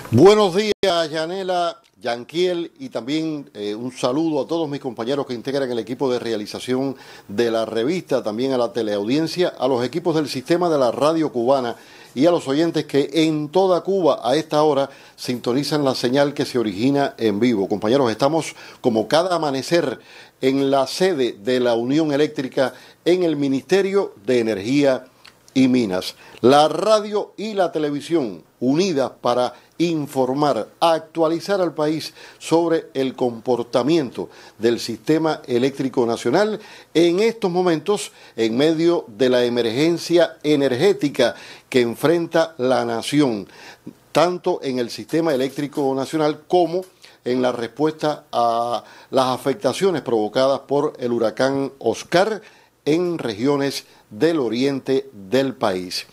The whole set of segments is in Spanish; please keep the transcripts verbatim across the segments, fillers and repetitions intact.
Buenos días, Yanela, Yanquiel, y también eh, un saludo a todos mis compañeros que integran el equipo de realización de la revista, también a la teleaudiencia, a los equipos del sistema de la radio cubana y a los oyentes que en toda Cuba a esta hora sintonizan la señal que se origina en vivo. Compañeros, estamos como cada amanecer en la sede de la Unión Eléctrica en el Ministerio de Energía y Minas. La radio y la televisión unidas para informar, actualizar al país sobre el comportamiento del sistema eléctrico nacional en estos momentos en medio de la emergencia energética que enfrenta la nación, tanto en el sistema eléctrico nacional como en la respuesta a las afectaciones provocadas por el huracán Oscar en regiones del oriente del país.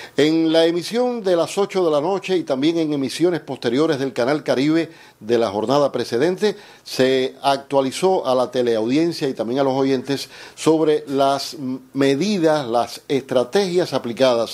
En la emisión de las ocho de la noche y también en emisiones posteriores del Canal Caribe de la jornada precedente, se actualizó a la teleaudiencia y también a los oyentes sobre las medidas, las estrategias aplicadas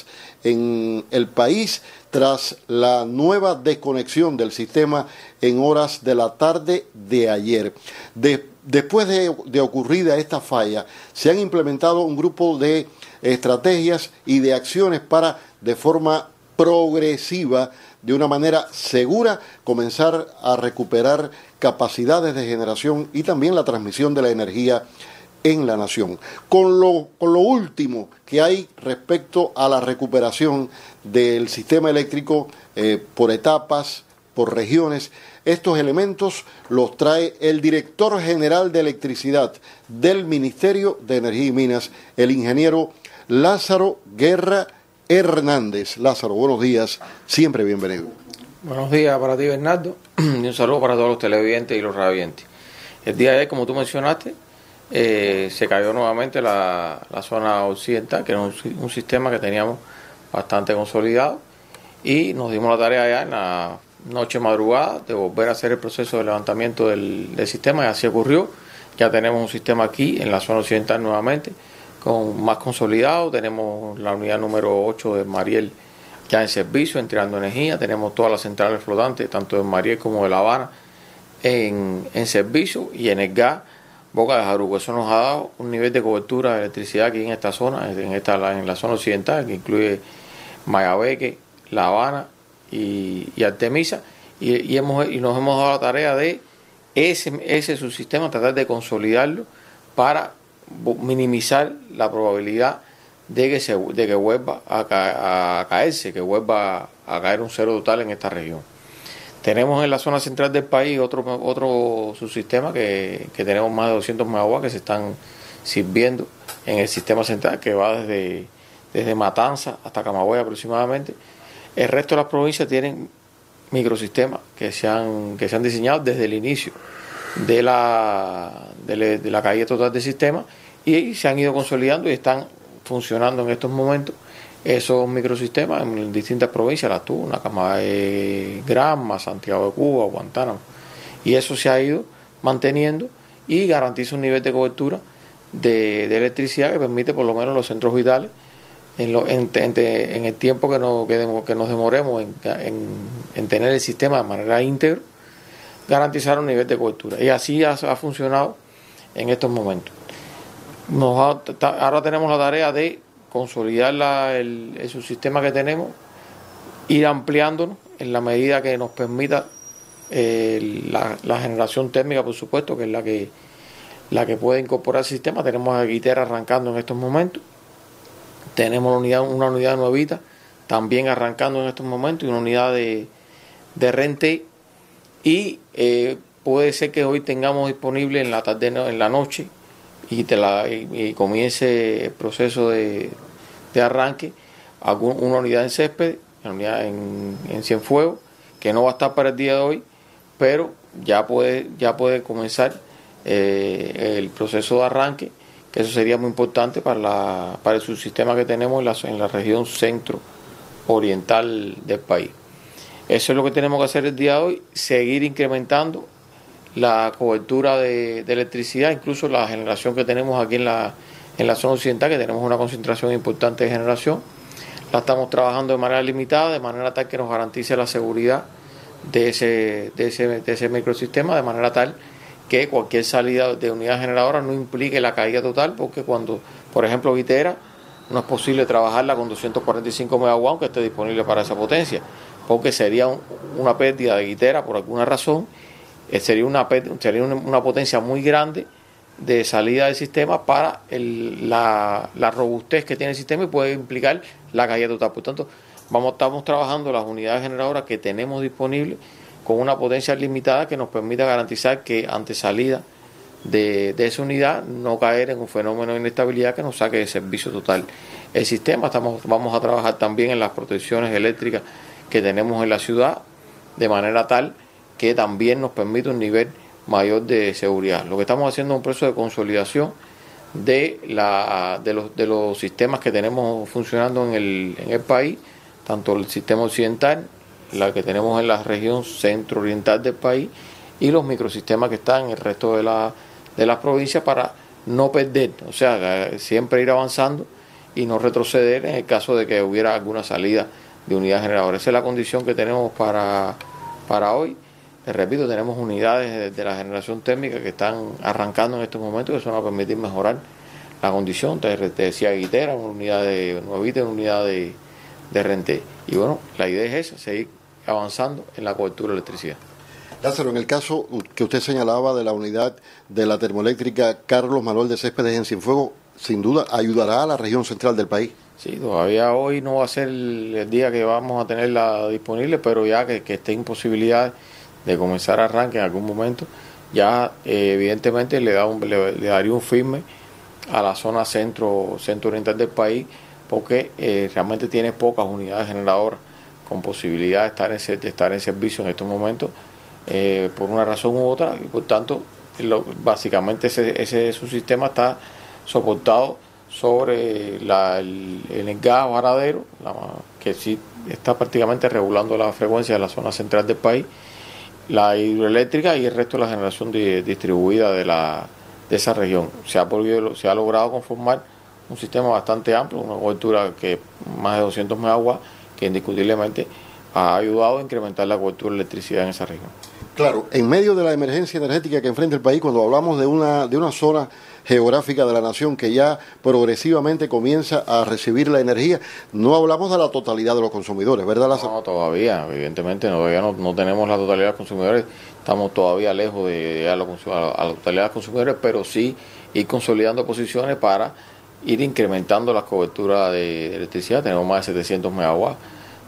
en el país tras la nueva desconexión del sistema en horas de la tarde de ayer. De, después de, de ocurrida esta falla, se han implementado un grupo de estrategias y de acciones para, de forma progresiva, de una manera segura, comenzar a recuperar capacidades de generación y también la transmisión de la energía en la nación. Con lo, con lo último que hay respecto a la recuperación del sistema eléctrico eh, por etapas, por regiones, estos elementos los trae el director general de electricidad del Ministerio de Energía y Minas, el ingeniero Lázaro Guerra Hernández. Lázaro, buenos días, siempre bienvenido. Buenos días para ti, Bernardo, y un saludo para todos los televidentes y los radiovidentes. El día de ayer, como tú mencionaste, eh, se cayó nuevamente la, la zona occidental, que era un, un sistema que teníamos bastante consolidado, y nos dimos la tarea ya en la noche madrugada de volver a hacer el proceso de levantamiento del, del sistema, y así ocurrió. Ya tenemos un sistema aquí en la zona occidental nuevamente, con más consolidado. Tenemos la unidad número ocho de Mariel ya en servicio, entregando energía. Tenemos todas las centrales flotantes, tanto de Mariel como de La Habana, en, en servicio, y en el gas, Boca de Jaruco. Eso nos ha dado un nivel de cobertura de electricidad aquí en esta zona, en, esta, en la zona occidental, que incluye Mayabeque, La Habana y, y Artemisa, y, y, hemos, y nos hemos dado la tarea de ese, ese subsistema, tratar de consolidarlo para minimizar la probabilidad de que se de que vuelva a, ca, a caerse, que vuelva a caer un cero total en esta región. Tenemos en la zona central del país otro otro subsistema que, que tenemos más de doscientos megawatts que se están sirviendo en el sistema central, que va desde, desde Matanza hasta Camagüey aproximadamente. El resto de las provincias tienen microsistemas que se han, que se han diseñado desde el inicio de la, de, le, de la caída total del sistema, y se han ido consolidando y están funcionando en estos momentos esos microsistemas en distintas provincias: La Tuna, Camagüey, Granma, Santiago de Cuba, Guantánamo, y eso se ha ido manteniendo y garantiza un nivel de cobertura de, de electricidad que permite por lo menos los centros vitales en, lo, en, en, en el tiempo que, no, que, que nos demoremos en, en, en tener el sistema de manera íntegra, garantizar un nivel de cobertura, y así ha, ha funcionado en estos momentos. Nos ha, ahora tenemos la tarea de consolidar la, el, el subsistema que tenemos, ir ampliándonos en la medida que nos permita eh, la, la generación térmica, por supuesto, que es la que, la que puede incorporar el sistema. Tenemos a Guitera arrancando en estos momentos, tenemos una unidad, una unidad nuevita también arrancando en estos momentos, y una unidad de, de Rente, y eh, puede ser que hoy tengamos disponible en la tarde, en la noche, y, te la, y, y comience el proceso de, de arranque algún, una unidad en Césped, una unidad en, en Cienfuegos, que no va a estar para el día de hoy, pero ya puede, ya puede comenzar eh, el proceso de arranque, que eso sería muy importante para, la, para el subsistema que tenemos en la, en la región centro oriental del país. Eso es lo que tenemos que hacer el día de hoy, seguir incrementando la cobertura de, de electricidad, incluso la generación que tenemos aquí en la, en la zona occidental, que tenemos una concentración importante de generación. La estamos trabajando de manera limitada, de manera tal que nos garantice la seguridad de ese, de ese, de ese microsistema, de manera tal que cualquier salida de unidad generadora no implique la caída total, porque cuando, por ejemplo, Guitera, no es posible trabajarla con doscientos cuarenta y cinco megawatts aunque esté disponible para esa potencia, porque sería un, una pérdida de Guitera por alguna razón, eh, sería, una, sería una, una potencia muy grande de salida del sistema para el, la, la robustez que tiene el sistema y puede implicar la caída total. Por tanto, vamos, estamos trabajando las unidades generadoras que tenemos disponibles con una potencia limitada que nos permita garantizar que ante salida de, de esa unidad no caer en un fenómeno de inestabilidad que nos saque de servicio total el sistema. Estamos, vamos a trabajar también en las protecciones eléctricas que tenemos en la ciudad, de manera tal que también nos permite un nivel mayor de seguridad. Lo que estamos haciendo es un proceso de consolidación de, la, de, los, de los sistemas que tenemos funcionando en el, en el país, tanto el sistema occidental, la que tenemos en la región centro-oriental del país, y los microsistemas que están en el resto de, la, de las provincias, para no perder, o sea, siempre ir avanzando y no retroceder en el caso de que hubiera alguna salida de unidad generadora. Esa es la condición que tenemos para, para hoy. Les repito, tenemos unidades de, de la generación térmica que están arrancando en estos momentos, que eso nos va a permitir mejorar la condición. Te, te decía Guitera, una unidad de Nuevita, una unidad de, de Renté. Y bueno, la idea es esa, seguir avanzando en la cobertura de electricidad. Lázaro, en el caso que usted señalaba de la unidad de la termoeléctrica Carlos Manuel de Céspedes en Cienfuegos, sin duda ayudará a la región central del país. Sí, todavía hoy no va a ser el día que vamos a tenerla disponible, pero ya que, que esté en posibilidad de comenzar arranque en algún momento, ya eh, evidentemente le, da un, le, le daría un firme a la zona centro, centro oriental del país, porque eh, realmente tiene pocas unidades generadoras con posibilidad de estar en, de estar en servicio en estos momentos, eh, por una razón u otra, y por tanto, lo, básicamente ese, ese su sistema está soportado sobre la, el, el gas varadero, la, que sí está prácticamente regulando la frecuencia de la zona central del país, la hidroeléctrica y el resto de la generación de, distribuida de, la, de esa región. Se ha, podido, se ha logrado conformar un sistema bastante amplio, una cobertura que más de doscientos megawatts, que indiscutiblemente ha ayudado a incrementar la cobertura de electricidad en esa región. Claro, en medio de la emergencia energética que enfrenta el país, cuando hablamos de una, de una zona geográfica de la nación que ya progresivamente comienza a recibir la energía, no hablamos de la totalidad de los consumidores, ¿verdad, Lázaro? No, todavía, evidentemente, no, todavía no, no tenemos la totalidad de los consumidores, estamos todavía lejos de llegar a, a, a la totalidad de los consumidores, pero sí ir consolidando posiciones para ir incrementando las coberturas de, de electricidad. Tenemos más de setecientos megawatts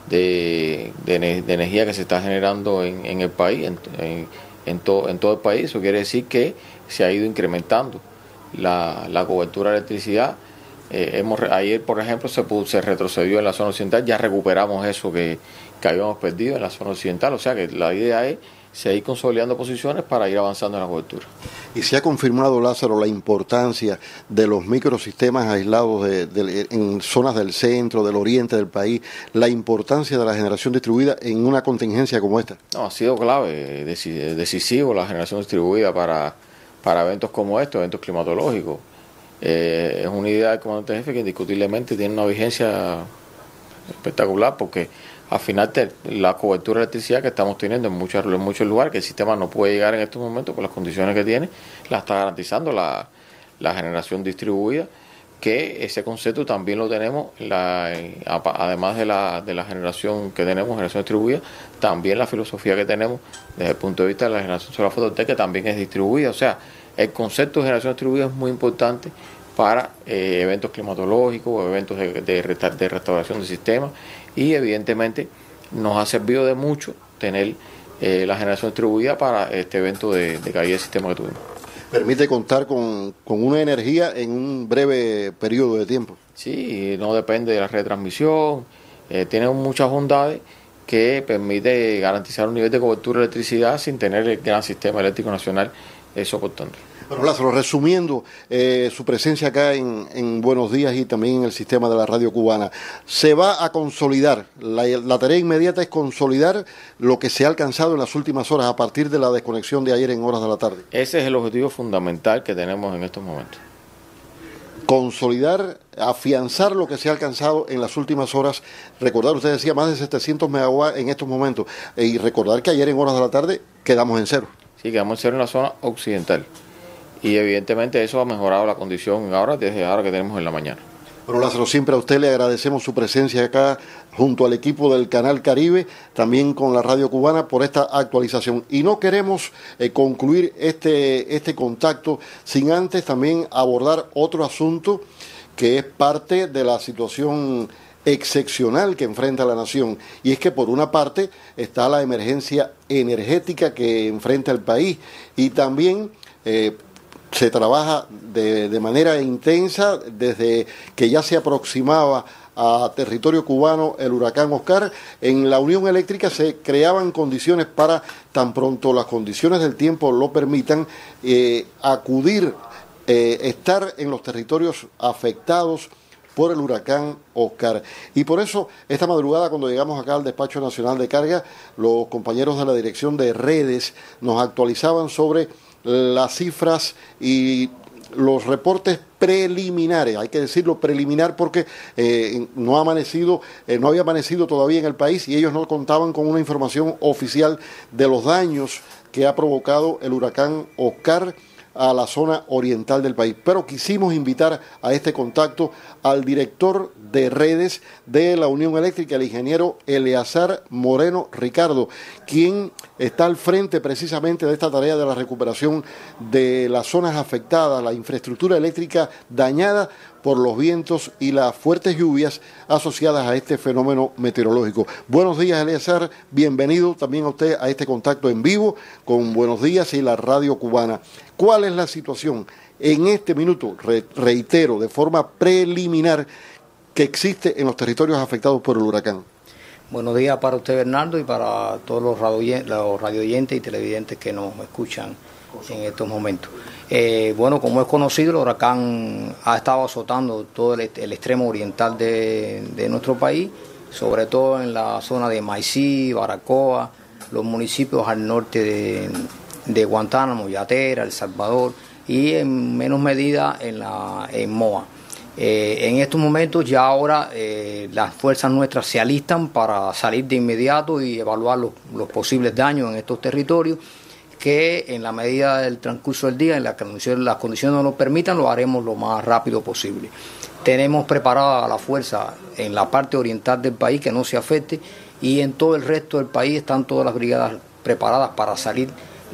de, de, de energía que se está generando en, en el país, en, en, en, to, en todo el país. Eso quiere decir que se ha ido incrementando la, la cobertura de electricidad. Eh, hemos, ayer, por ejemplo, se, se retrocedió en la zona occidental, ya recuperamos eso que, que habíamos perdido en la zona occidental, o sea que la idea es seguir consolidando posiciones para ir avanzando en la cobertura. Y se ha confirmado, Lázaro, la importancia de los microsistemas aislados de, de, en zonas del centro, del oriente del país, la importancia de la generación distribuida en una contingencia como esta. No, ha sido clave, decisivo la generación distribuida para, para eventos como estos, eventos climatológicos. Eh, es una idea del comandante jefe que indiscutiblemente tiene una vigencia espectacular, porque al final te, la cobertura de electricidad que estamos teniendo en muchos, en muchos lugares, que el sistema no puede llegar en estos momentos por las condiciones que tiene, la está garantizando la, la generación distribuida, que ese concepto también lo tenemos, la, además de la, de la generación que tenemos, generación distribuida, también la filosofía que tenemos desde el punto de vista de la generación solar fotovoltaica, que también es distribuida. O sea, el concepto de generación distribuida es muy importante para eh, eventos climatológicos, eventos de, de, resta, de restauración del sistema, y evidentemente nos ha servido de mucho tener eh, la generación distribuida para este evento de, de caída del sistema que tuvimos. Permite contar con, con una energía en un breve periodo de tiempo. Sí, no depende de la retransmisión, eh, tiene muchas bondades que permite garantizar un nivel de cobertura de electricidad sin tener el gran sistema eléctrico nacional eh, soportando. Bueno, Lázaro, resumiendo eh, su presencia acá en, en Buenos Días y también en el sistema de la radio cubana, se va a consolidar, la, la tarea inmediata es consolidar lo que se ha alcanzado en las últimas horas a partir de la desconexión de ayer en horas de la tarde. Ese es el objetivo fundamental que tenemos en estos momentos. consolidar, afianzar lo que se ha alcanzado en las últimas horas. Recordar, usted decía, más de setecientos megawatts en estos momentos, y recordar que ayer en horas de la tarde quedamos en cero. Sí, quedamos en cero en la zona occidental, y evidentemente eso ha mejorado la condición ahora, desde ahora que tenemos en la mañana. Bueno, Lázaro, siempre a usted le agradecemos su presencia acá junto al equipo del Canal Caribe, también con la Radio Cubana, por esta actualización. Y no queremos eh, concluir este, este contacto sin antes también abordar otro asunto que es parte de la situación excepcional que enfrenta la nación. Y es que por una parte está la emergencia energética que enfrenta el país y también Eh, se trabaja de, de manera intensa desde que ya se aproximaba a territorio cubano el huracán Oscar. En la Unión Eléctrica se creaban condiciones para, tan pronto las condiciones del tiempo lo permitan, eh, acudir, eh, estar en los territorios afectados por el huracán Oscar. Y por eso, esta madrugada, cuando llegamos acá al Despacho Nacional de Carga, los compañeros de la Dirección de Redes nos actualizaban sobre las cifras y los reportes preliminares, hay que decirlo preliminar porque eh, no ha amanecido, eh, no había amanecido todavía en el país y ellos no contaban con una información oficial de los daños que ha provocado el huracán Oscar a la zona oriental del país. Pero quisimos invitar a este contacto al director de redes de la Unión Eléctrica, el ingeniero Eleazar Moreno Ricardo, quien está al frente precisamente de esta tarea de la recuperación de las zonas afectadas, la infraestructura eléctrica dañada por los vientos y las fuertes lluvias asociadas a este fenómeno meteorológico. Buenos días, Eleazar, bienvenido también a usted a este contacto en vivo con Buenos Días y la Radio Cubana. ¿Cuál es la situación en este minuto, re, reitero, de forma preliminar, que existe en los territorios afectados por el huracán? Buenos días para usted, Bernardo, y para todos los radio, los radioyentes y televidentes que nos escuchan en estos momentos. Eh, bueno, como es conocido, el huracán ha estado azotando todo el, el extremo oriental de, de nuestro país, sobre todo en la zona de Maicí, Baracoa, los municipios al norte de, de Guantánamo, Yatera, El Salvador, y en menos medida en, la, en Moa. Eh, en estos momentos ya ahora eh, las fuerzas nuestras se alistan para salir de inmediato y evaluar los, los posibles daños en estos territorios, que en la medida del transcurso del día, en la condición, las condiciones nos lo permitan, lo haremos lo más rápido posible. Tenemos preparada a la fuerza en la parte oriental del país que no se afecte, y en todo el resto del país están todas las brigadas preparadas para salir,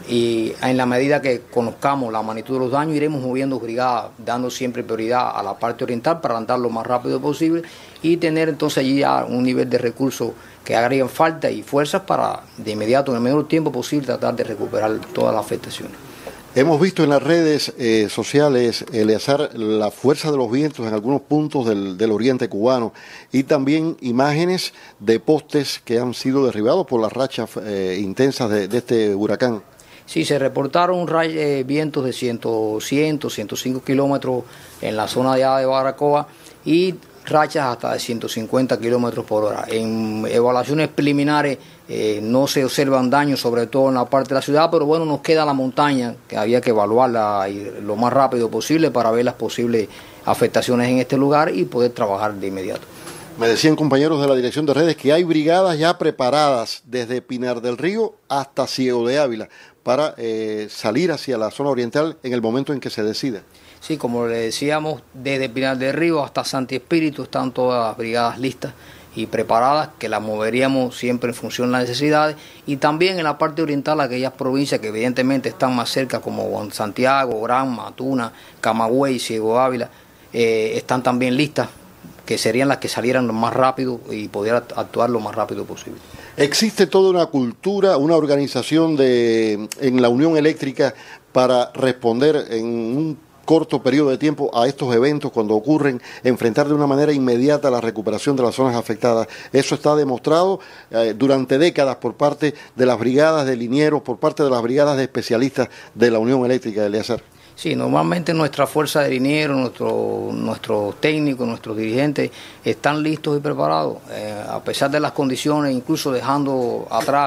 y en la medida que conozcamos la magnitud de los daños iremos moviendo brigadas, dando siempre prioridad a la parte oriental para andar lo más rápido posible y tener entonces allí ya un nivel de recursos que hagan falta y fuerzas para de inmediato, en el menor tiempo posible, tratar de recuperar todas las afectaciones. Hemos visto en las redes eh, sociales, Eleazar, la fuerza de los vientos en algunos puntos del, del oriente cubano y también imágenes de postes que han sido derribados por las rachas eh, intensas de, de este huracán. Sí, se reportaron eh, vientos de cien, ciento, ciento cinco kilómetros en la zona de allá de Baracoa y rachas hasta de ciento cincuenta kilómetros por hora. En evaluaciones preliminares eh, no se observan daños, sobre todo en la parte de la ciudad, pero bueno, nos queda la montaña, que había que evaluarla lo más rápido posible para ver las posibles afectaciones en este lugar y poder trabajar de inmediato. Me decían compañeros de la Dirección de Redes que hay brigadas ya preparadas desde Pinar del Río hasta Ciego de Ávila para eh, salir hacia la zona oriental en el momento en que se decida. Sí, como le decíamos, desde Pinar del Río hasta Santi Espíritu están todas las brigadas listas y preparadas, que las moveríamos siempre en función de las necesidades, y también en la parte oriental aquellas provincias que evidentemente están más cerca, como Santiago, Granma, Tuna, Camagüey, Ciego Ávila, eh, están también listas, que serían las que salieran lo más rápido y poder actuar lo más rápido posible. ¿Existe toda una cultura, una organización de en la Unión Eléctrica para responder en un corto periodo de tiempo a estos eventos cuando ocurren, enfrentar de una manera inmediata la recuperación de las zonas afectadas? Eso está demostrado eh, durante décadas por parte de las brigadas de linieros, por parte de las brigadas de especialistas de la Unión Eléctrica, Eleazar. Sí, normalmente nuestra fuerza de dinero, nuestro, nuestros técnicos, nuestros dirigentes están listos y preparados, eh, a pesar de las condiciones, incluso dejando atrás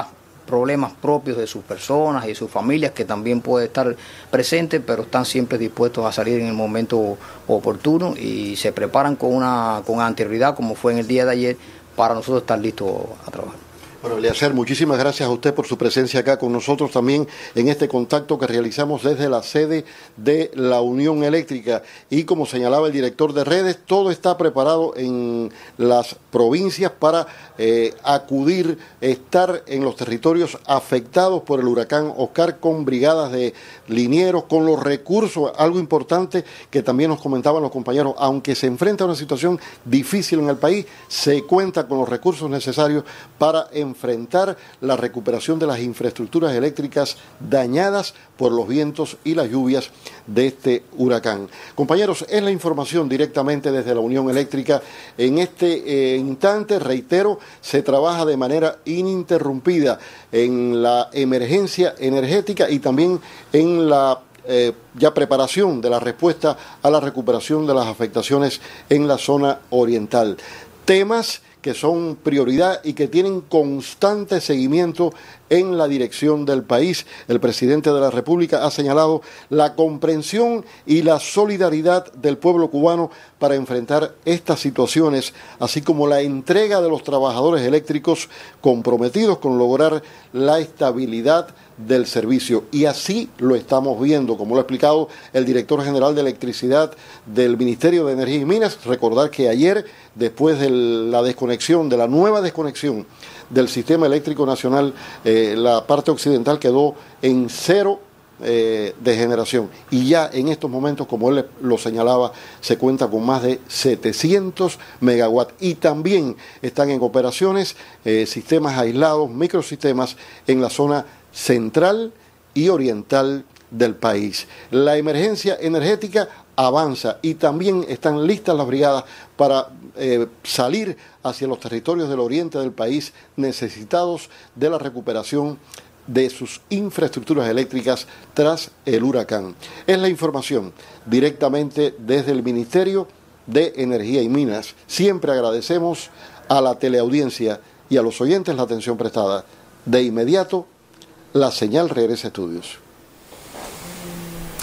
problemas propios de sus personas y sus familias, que también puede estar presente, pero están siempre dispuestos a salir en el momento oportuno y se preparan con una con anterioridad, como fue en el día de ayer, para nosotros estar listos a trabajar. Bueno, Eliezer, muchísimas gracias a usted por su presencia acá con nosotros también en este contacto que realizamos desde la sede de la Unión Eléctrica. Y como señalaba el director de redes, todo está preparado en las provincias para eh, acudir, estar en los territorios afectados por el huracán Oscar con brigadas de linieros, con los recursos, algo importante que también nos comentaban los compañeros, aunque se enfrenta a una situación difícil en el país, se cuenta con los recursos necesarios para enfrentar la recuperación de las infraestructuras eléctricas dañadas por los vientos y las lluvias de este huracán. Compañeros, es la información directamente desde la Unión Eléctrica. En este eh, instante, reitero, se trabaja de manera ininterrumpida en la emergencia energética y también en la Eh, ya preparación de la respuesta a la recuperación de las afectaciones en la zona oriental. Temas que son prioridad y que tienen constante seguimiento en la dirección del país. El presidente de la República ha señalado la comprensión y la solidaridad del pueblo cubano para enfrentar estas situaciones, así como la entrega de los trabajadores eléctricos comprometidos con lograr la estabilidad del servicio. Y así lo estamos viendo, como lo ha explicado el director general de electricidad del Ministerio de Energía y Minas. Recordar que ayer, después de la desconexión, de la nueva desconexión del sistema eléctrico nacional, eh, la parte occidental quedó en cero eh, de generación. Y ya en estos momentos, como él lo señalaba, se cuenta con más de setecientos megawatts. Y también están en operaciones eh, sistemas aislados, microsistemas en la zona central y oriental del país. La emergencia energética avanza y también están listas las brigadas para eh, salir hacia los territorios del oriente del país necesitados de la recuperación de sus infraestructuras eléctricas tras el huracán. Es la información directamente desde el Ministerio de Energía y Minas. Siempre agradecemos a la teleaudiencia y a los oyentes la atención prestada. De inmediato, la señal regresa a estudios.